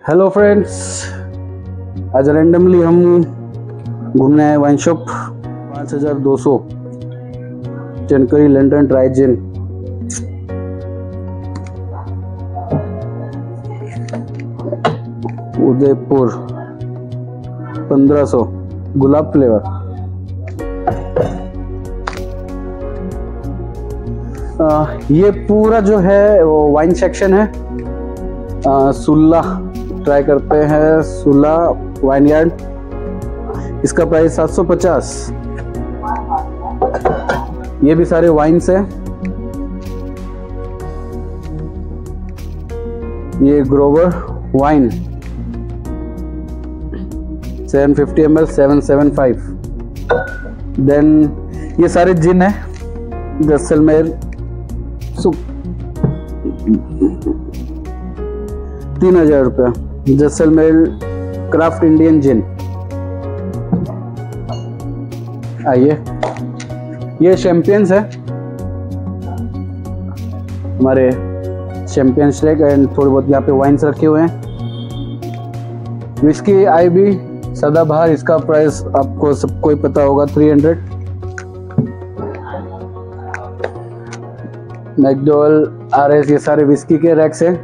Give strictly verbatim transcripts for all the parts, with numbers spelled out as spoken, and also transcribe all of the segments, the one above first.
Hello friends, आज randomly हम घूमने आए वाइन शॉप। पाँच हजार दो सौ चनकरी लंदन ड्राई जिन। उदयपुर पंद्रह सौ गुलाब फ्लेवर। आ, ये पूरा जो है वो वाइन सेक्शन है। आ, सुल्ला ट्राई करते हैं, सुल्ला वाइन यार्ड। इसका प्राइस सात सौ पचास। ये भी सारे वाइन्स है। ये Grover wine seven fifty M L seven seven five. Then ये सारे जिन है। जैसलमेर सुप तीन हजार रुपया। Jaisalmer craft Indian gin. आइए, ये चैंपियंस है हमारे, चैंपियन स्लेक एंड थोड़े बहुत यहाँ पे वाइन्स रखे हुए हैं। विस्की आई बी सदाबहार, इसका प्राइस आपको सबको ही पता होगा, three hundred. McDowell R S, ये सारे विस्की के रैक्स हैं।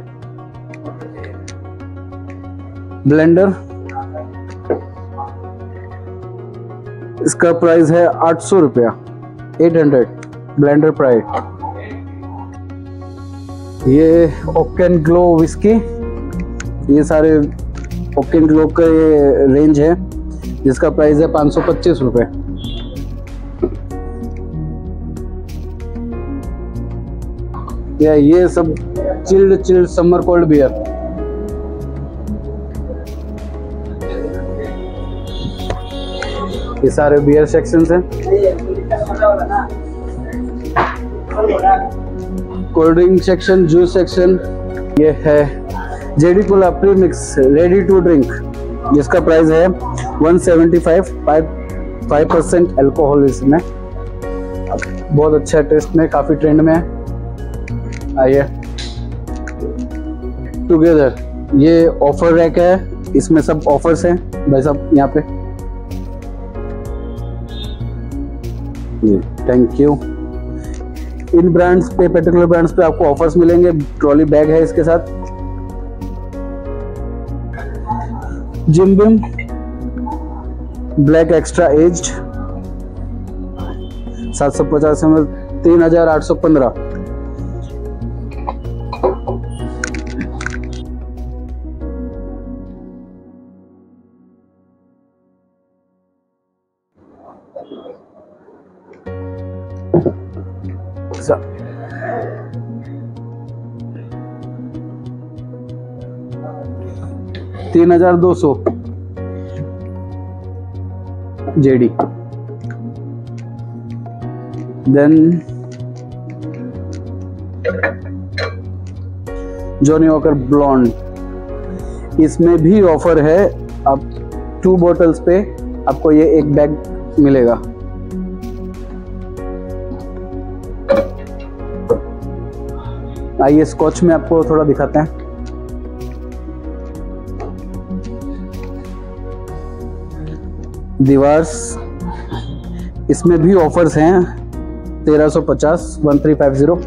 ब्लेंडर, इसका प्राइस है आठ सौ रुपया, एट हंड्रेड ब्लेंडर प्राइस। ये ओकेन ग्लो विस्की, ये सारे ओकेन ग्लो का ये रेंज है जिसका प्राइस है पाँच सौ पच्चीस रुपये। या ये सब chilled chilled summer cold beer. ये सारे बियर सेक्शंस हैं। Cold drink section, juice section. ये है JD cola premix ready to drink, जिसका प्राइस है one seventy five. Five percent alcohol इसमें। बहुत अच्छा टेस्ट में, काफी ट्रेंड में है। आइए, टुगेदर, ये ऑफर रैक है, इसमें सब ऑफर्स हैं भाई साहब यहाँ पे। Thank you. इन ब्रांड्स पे, पर्टिकुलर ब्रांड्स पे आपको ऑफर्स मिलेंगे। ट्रॉली बैग है इसके साथ। Jim Beam black extra aged सात सौ पचास एम एल, तीन हजार आठ सौ पंद्रह। तीन हजार दो सौ JD. Then Johnnie Walker blonde, इसमें भी ऑफर है। अब टू बोतल्स पे आपको ये एक बैग मिलेगा। आइए, स्कॉच में आपको थोड़ा दिखाते हैं। दीवार्स, इसमें भी ऑफर्स हैं। तेरह सौ पचास, one three five zero.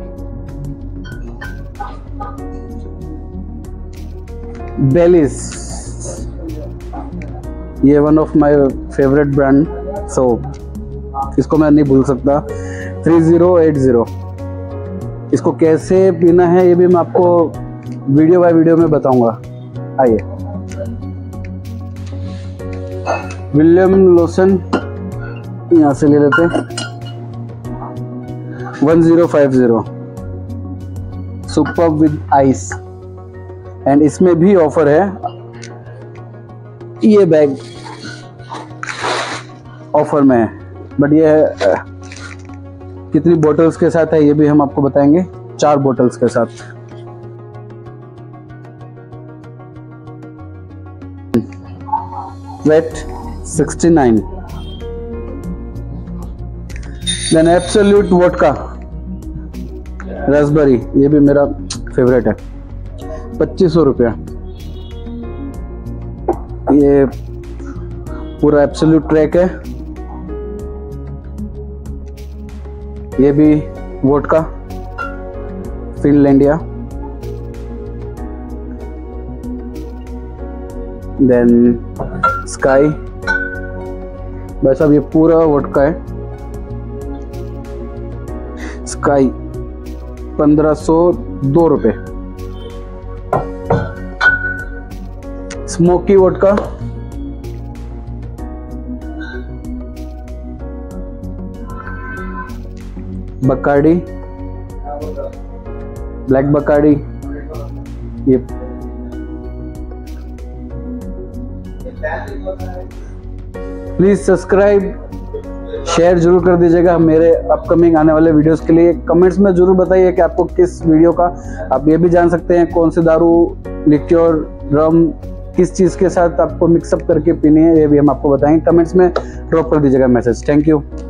Baileys, ये one of my favourite brand, so इसको मैं नहीं भूल सकता। Three zero eight zero. इसको कैसे पीना है ये भी मैं आपको वीडियो बाय वीडियो में बताऊंगा। आइए, विलियम लोशन, यहाँ से ले लेते हैं। One zero five zero super with ice, and इसमें भी ऑफर है। ये बैग ऑफर में है, बट ये है, कितनी बोतल्स के साथ है ये भी हम आपको बताएंगे। चार बोतल्स के साथ। VAT sixty nine. Then Absolut vodka raspberry, ये भी मेरा फेवरेट है, पच्चीस सौ रुपया। ये पूरा एब्सोल्यूट ट्रैक है। ये भी वोडका फिनलैंडिया। देन स्काई, भाई साहब ये पूरा वोडका है। स्काई पंद्रह सौ दो रुपए। Smoky vodka Bacardi, black Bacardi, ये प्लीज सब्सक्राइब शेयर जरूर कर दीजिएगा मेरे अपकमिंग आने वाले वीडियोस के लिए। कमेंट्स में जरूर बताइए कि आपको किस वीडियो का, आप ये भी जान सकते हैं कौन से दारू, लिक्योर, रम किस चीज के साथ आपको मिक्सअप करके पीनी है, ये भी हम आपको बताएंगे। कमेंट्स में ड्रॉप कर दीजिएगा मैसेज। Thank you.